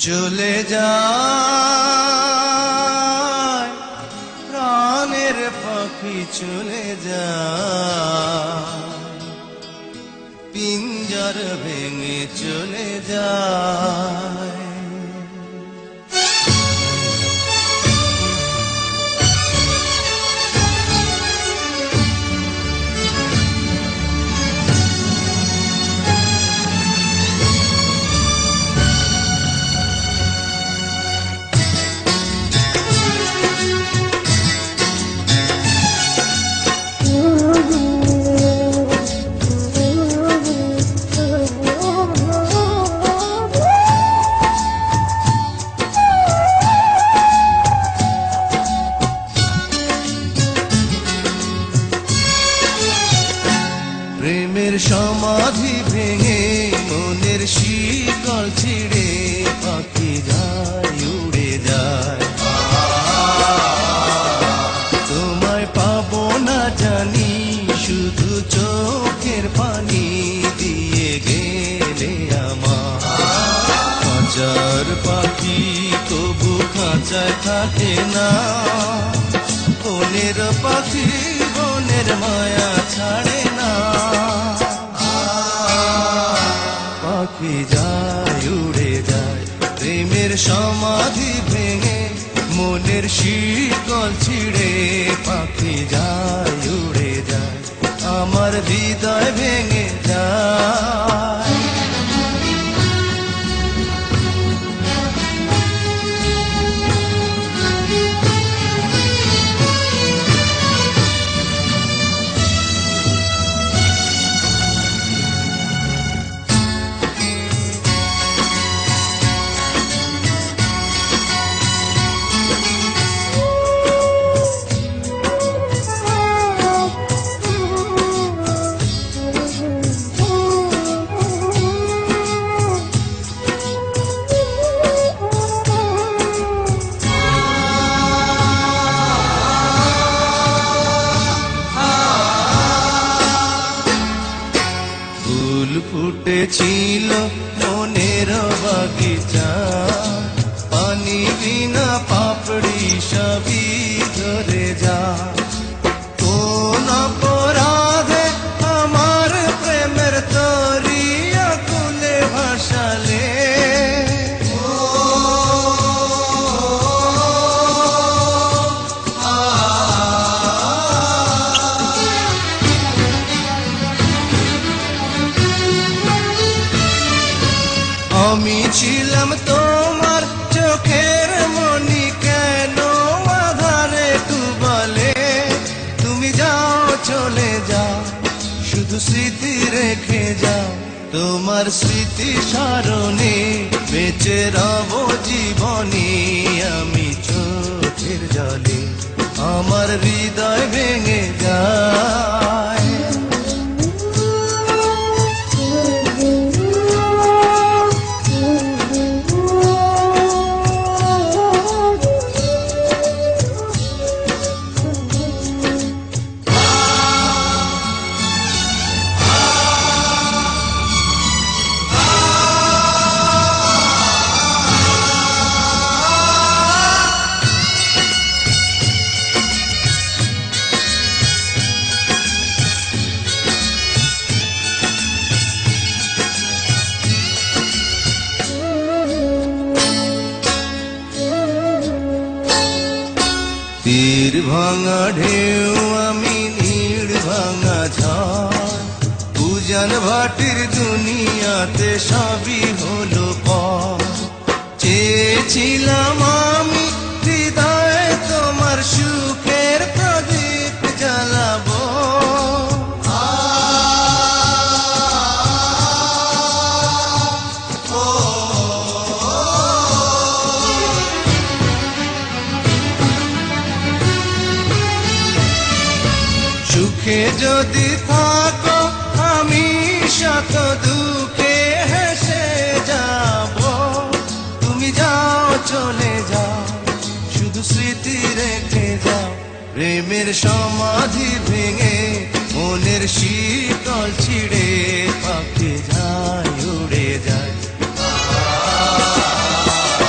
চলে যায় প্রাণের পাখি চলে যায় পিঞ্জর ভেঙে চলে যায় প্রেমের সমাধি ভেঙে মনের শিকল ছিঁড়ে পাখি যায় উড়ে যায় তোমায় পাবো না জানি শুধু চোখের পানি দিয়ে গেলে আমার খাঁচার পাখি তবু খাঁচায় থাকে না বনের পাখি বনের মায়া ছাড়ে না পাখি যায় উড়ে যায় প্রেমের সমাধি ভেঙে মনের শিকল ছিঁড়ে পাখি যায় উড়ে যায় আমার হৃদয় ভেঙে যায় ফুল ফুটেছিল মনের বাগিচা পানি বিনা পাপড়ি সবই ধরে যা কোন অপরাধে আমার প্রেমের তরিয়া কুলে ভাসালে আমি ছিলাম তোমার চোখের মনি কেন আধারে ডুবালে তুমি যাও চলে যাও শুধু স্মৃতি রেখে যাও তোমার স্মৃতি স্মরণে বেঁচে রব জীবনে আমি চোখের জলে আমার হৃদয় ভেঙে যায় তীর ভাঙা ঢেউ আমি নীড় ভাঙা ঝড় পূজন ভাটির দুনিয়াতে সবই হলো পর চেয়েছিলাম আমি হৃদয়ে তোমার সুখের প্রদীপ জ্বালাবো সুখে যদি থাকো আমি শত দুঃখে হেসে যাব তুমি যাও চলে যাও শুধু স্মৃতি রেখে যাও প্রেমের সমাধি ভেঙে মনের শীতল ছিঁড়ে পাখি যায় উড়ে যায়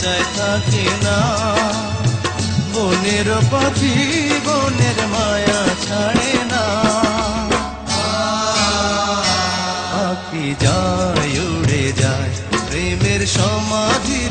খাঁচায় থাকে না। বনের পাখি বনের মায়া ছাড়ে না। পাখি যায় উড়ে যায় প্রেমের সমাধি